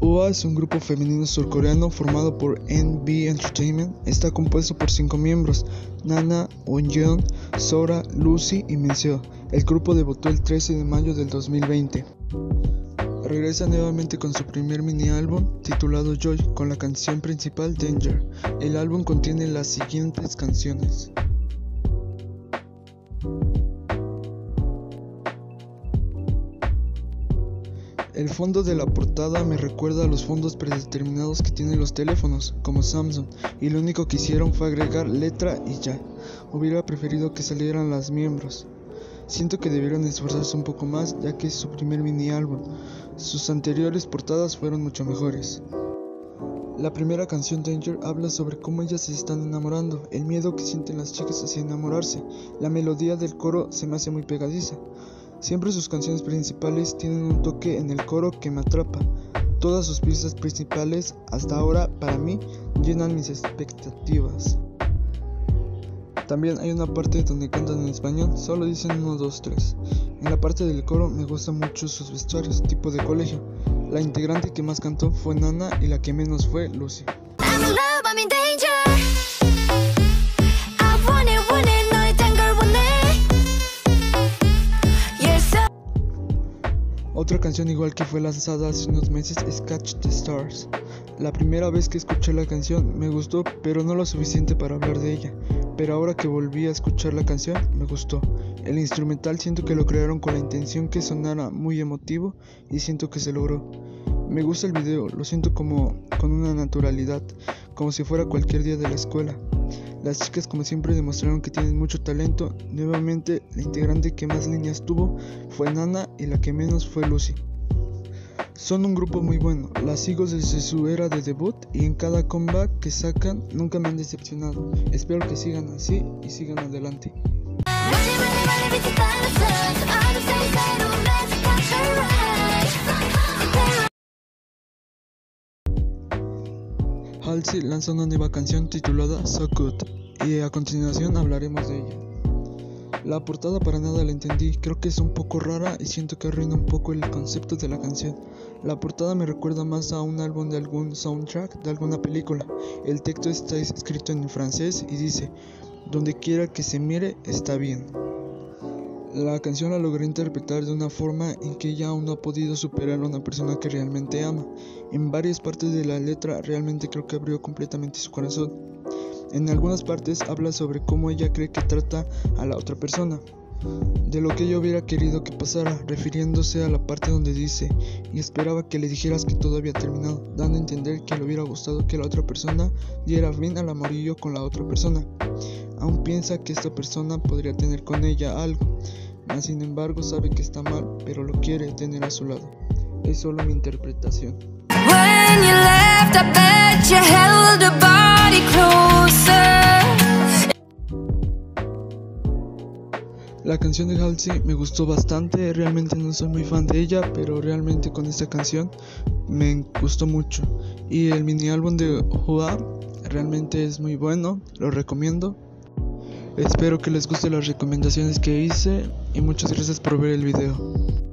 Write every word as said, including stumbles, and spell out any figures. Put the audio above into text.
Hua es un grupo femenino surcoreano formado por N B Entertainment. Está compuesto por cinco miembros: Nana, Wonjeon, Sora, Lucy y Minseo. El grupo debutó el trece de mayo del dos mil veinte. Regresa nuevamente con su primer mini álbum titulado Joy, con la canción principal Danger. El álbum contiene las siguientes canciones: el fondo de la portada me recuerda a los fondos predeterminados que tienen los teléfonos, como Samsung, y lo único que hicieron fue agregar letra y ya. Hubiera preferido que salieran las miembros. Siento que debieron esforzarse un poco más, ya que es su primer mini álbum. Sus anteriores portadas fueron mucho mejores. La primera canción, Danger, habla sobre cómo ellas se están enamorando, el miedo que sienten las chicas hacia enamorarse. La melodía del coro se me hace muy pegadiza. Siempre sus canciones principales tienen un toque en el coro que me atrapa. Todas sus piezas principales, hasta ahora, para mí, llenan mis expectativas. También hay una parte donde cantan en español, solo dicen uno, dos, tres. En la parte del coro me gustan mucho sus vestuarios, tipo de colegio. La integrante que más cantó fue Nana y la que menos fue Lucy. Otra canción igual que fue lanzada hace unos meses es Catch the Stars. La primera vez que escuché la canción me gustó, pero no lo suficiente para hablar de ella. Pero ahora que volví a escuchar la canción, me gustó. El instrumental siento que lo crearon con la intención que sonara muy emotivo y siento que se logró. Me gusta el video, lo siento como con una naturalidad, como si fuera cualquier día de la escuela. Las chicas como siempre demostraron que tienen mucho talento. Nuevamente la integrante que más líneas tuvo fue Nana y la que menos fue Lucy. Son un grupo muy bueno, las sigo desde su era de debut y en cada comeback que sacan nunca me han decepcionado. Espero que sigan así y sigan adelante. Halsey lanza una nueva canción titulada So Good y a continuación hablaremos de ella. La portada para nada la entendí, creo que es un poco rara y siento que arruina un poco el concepto de la canción. La portada me recuerda más a un álbum de algún soundtrack de alguna película. El texto está escrito en francés y dice: donde quiera que se mire está bien. La canción la logré interpretar de una forma en que ella aún no ha podido superar a una persona que realmente ama. En varias partes de la letra realmente creo que abrió completamente su corazón. En algunas partes habla sobre cómo ella cree que trata a la otra persona, de lo que ella hubiera querido que pasara, refiriéndose a la parte donde dice: y esperaba que le dijeras que todo había terminado, dando a entender que le hubiera gustado que la otra persona diera fin al amorío con la otra persona. Aún piensa que esta persona podría tener con ella algo, mas sin embargo sabe que está mal, pero lo quiere tener a su lado. Es solo mi interpretación. When you left, I bet you held her body closer. La canción de Halsey me gustó bastante, realmente no soy muy fan de ella, pero realmente con esta canción me gustó mucho. Y el mini álbum de Hua realmente es muy bueno, lo recomiendo. Espero que les gusten las recomendaciones que hice y muchas gracias por ver el video.